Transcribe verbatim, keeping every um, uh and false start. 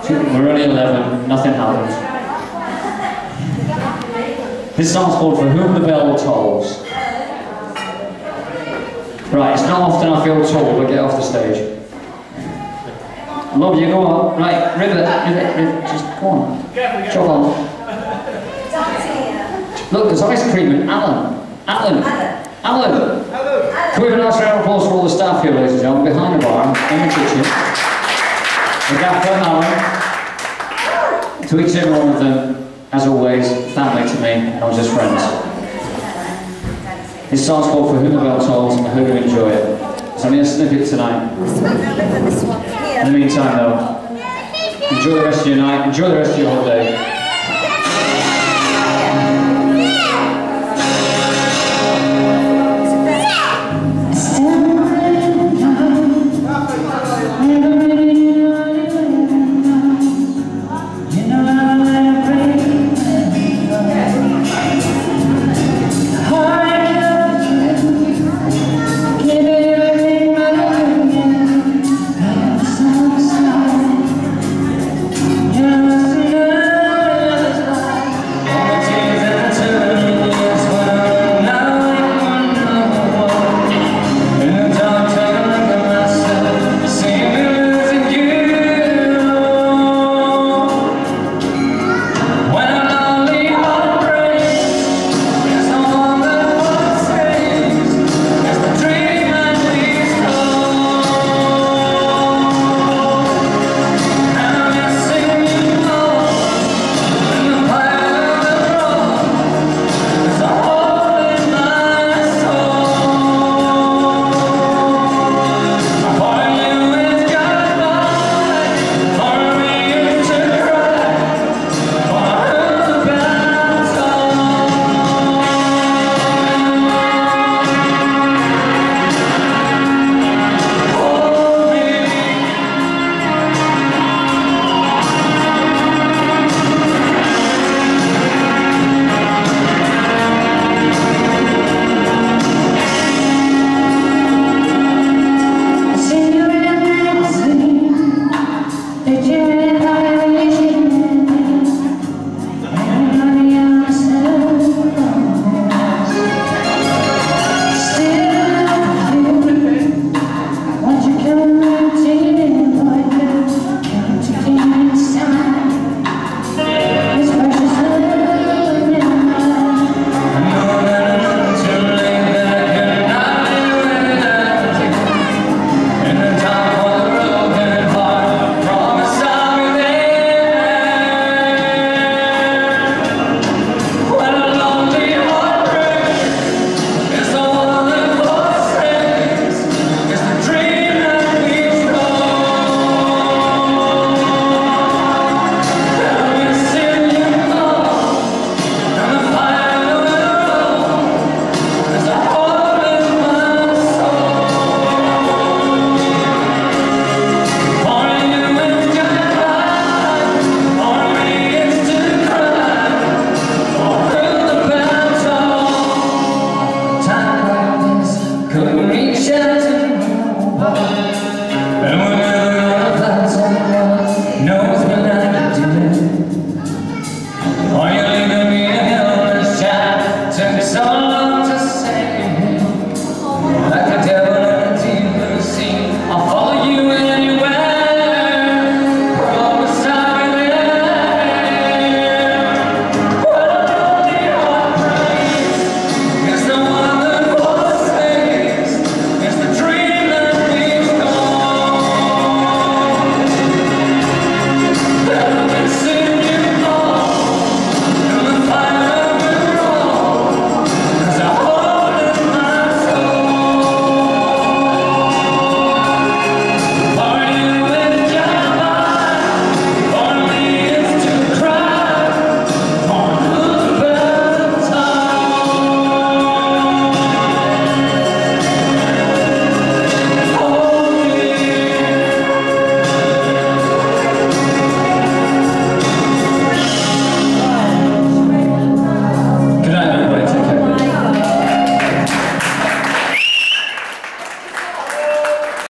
We're only eleven, nothing happened. This song's called For Whom the Bell Tolls. Right, it's not often I feel told, but get off the stage. Love you, go on. Right, River, River, River, just go on. Jog on. Look, there's ice cream and Alan. Alan. Alan. Alan. Can we have a nice round of applause for all the staff here, ladies and gentlemen, behind the bar, in the kitchen. The gaffer, Alan. To each and every one of them, as always, family to me, not just friends. This song's called For Whom the Bell Tolls, and I hope you enjoy it. It's only a snippet tonight. In the meantime, though, enjoy the rest of your night, enjoy the rest of your holiday.